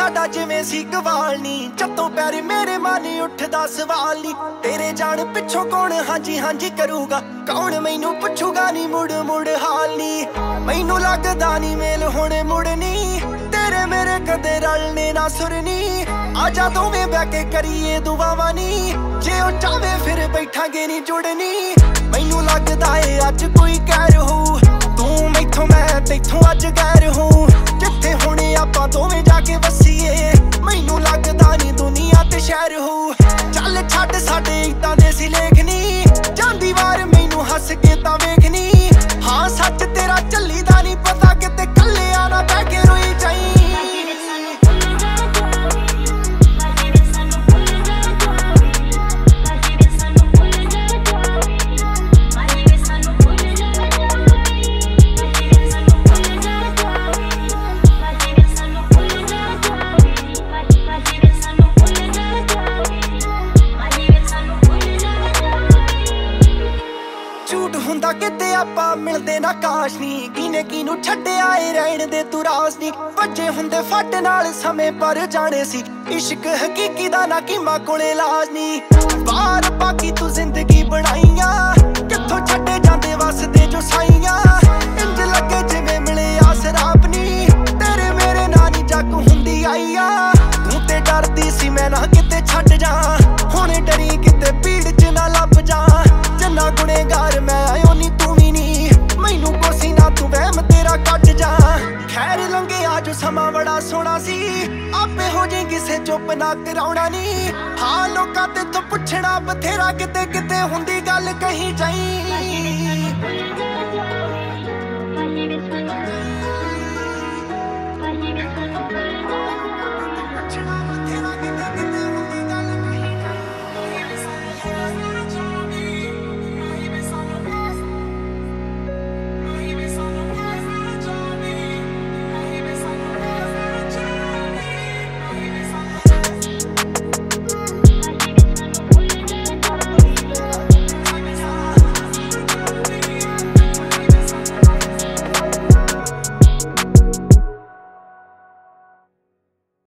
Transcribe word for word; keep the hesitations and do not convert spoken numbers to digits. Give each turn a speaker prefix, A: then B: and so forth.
A: ਸਾਡਾ ਜਿਵੇਂ ਸੀ ਗਵਾਲ ਨੀ, ਚੱਤੋਂ ਪੈਰ ਮੇਰੇ ਮਨ ਉੱਠਦਾ ਸਵਾਲ ਨੀ, ਤੇਰੇ ਜਾਣ ਪਿੱਛੋਂ ਕੌਣ ਹਾਂਜੀ ਹਾਂਜੀ ਕਰੂਗਾ, ਕੌਣ ਮੈਨੂੰ ਪੁੱਛੂਗਾ ਨੀ ਮੁੜ ਮੁੜ ਹਾਲ ਨੀ। ਮੈਨੂੰ ਲੱਗਦਾ ਨੀ ਮੇਲ ਹੁਣ ਮੁੜਨੀ, ਤੇਰੇ ਮੇਰੇ ਕਦੇ ਰਲਨੇ ਨਾ ਸੁਰਨੀ, ਆਜਾ ਦੋਵੇਂ ਬਹਿ ਕੇ ਕਰੀਏ ਦੁਆਵਾਂ ਨੀ, ਜੇ ਉਹ ਚਾਵੇ ਫਿਰ ਬੈਠਾਂਗੇ ਨੀ ਜੁੜਨੀ। ਮੈਨੂੰ ਲੱਗਦਾ ਏ ਅੱਜ ਕੋਈ ਕਹਿਰ ਹੋਊ, ਤੂੰ ਮੈਥੋਂ ਮੈਂ ਤੈਥੋਂ ਅੱਜ ਗੈਰ ਹੋਊ, ਜਿੱਥੇ ਹੁਣ ਆਪਾਂ ਦੋਵੇਂ ਜਾ ਕੇ ਵਸੀਏ, ਮੈਨੂੰ ਲੱਗਦਾ ਨੀ ਦੁਨੀਆ ਤੇ ਸ਼ਹਿਰ ਹੋਊ। ਚੱਲ ਛੱਡ ਸਾਡੇ ਏਦਾਂ ਦੇ ਸੀ ਲੇਖ ਨੀ, ਜਾਂਦੀ ਵਾਰ ਮੈਨੂੰ ਹੱਸ ਕੇ ਤਾਂ ਵੇਖਨੀ, ਹਾਂ ਸੱਚ ਤੇਰਾ ਝੱਲੀ ਦਾ ਨੀ ਪਤਾ, ਕਿਤੇ ਕੱਲਿਆਂ ਨਾ ਬਹਿ ਕੇ ਰੋਈ ਜਾਈ। ਹੁੰਦਾ ਕਿਤੇ ਆਪਾਂ ਮਿਲਦੇ ਨਾ ਕਾਸ਼ ਨੀ, ਕਿਨੇ ਕਿਨੂੰ ਛੱਡਿਆ ਏ ਰਹਿਣ ਦੇ ਤੂੰ ਰਾਸ ਨੀ, ਵੱਜੇ ਹੁੰਦੇ ਫੱਟ ਨਾਲ ਸਮੇਂ ਪਰ ਜਾਣੇ ਸੀ, ਇਸ਼ਕ ਹਕੀਕੀ ਦਾ ਨਾ ਕੀਮਾ ਕੋਲੇ ਲਾਜ ਨੀ। ਬਾਹਰ ਬਾਕੀ ਤੂੰ ਜ਼ਿੰਦਗੀ ਬਣਾਈਆਂ, ਕਿੱਥੋਂ ਛੱਡੇ ਜਾਂਦੇ ਵਸਦੇ ਜੋ ਸਾਈਆਂ, ਇੰਜ ਲੱਗੇ ਜਿਵੇਂ ਮਿਲੇ ਆ ਸ਼ਰਾਬ ਨੀ, ਤੇਰੇ ਮੇਰੇ ਨਾਲ ਨੀ ਜੱਗ ਹੁੰਦੀ ਆਈਆ, ਤੂੰ ਤੇ ਡਰਦੀ ਸੀ ਮੈਂ ਨਾ ਕਿਤੇ ਛੱਡ ਜਾ, ਹੁਣ ਡਰੀ ਕਿਤੇ ਭੀੜ ਚ ਨਾ ਲੱਭ ਜਾ, ਜੰਨਾ ਗੁਨੇਗਾਰ ਮੈਂ ਆਇਓ ਨੀ ਤੂੰ ਵੀ ਨੀ, ਮੈਨੂੰ ਕੋਸੀ ਨਾ ਤੂੰ ਵਹਿਮ ਤੇਰਾ ਕੱਟ ਜਾ। ਖੈਰ ਲੰਘਿਆ ਜੋ ਸਮਾਂ ਬੜਾ ਸੋਹਣਾ ਸੀ, ਆਪੇ ਹੋ ਜੇ ਕਿਸੇ ਚੁੱਪ ਨਾ ਕਰਾਉਣਾ ਨੀ, ਹਾਂ ਲੋਕਾਂ ਤੇ ਤੋਂ ਪੁੱਛਣਾ ਬਥੇਰਾ, ਕਿਤੇ ਕਿਤੇ ਹੁੰਦੀ ਗੱਲ ਕਹੀ ਜਾਈ।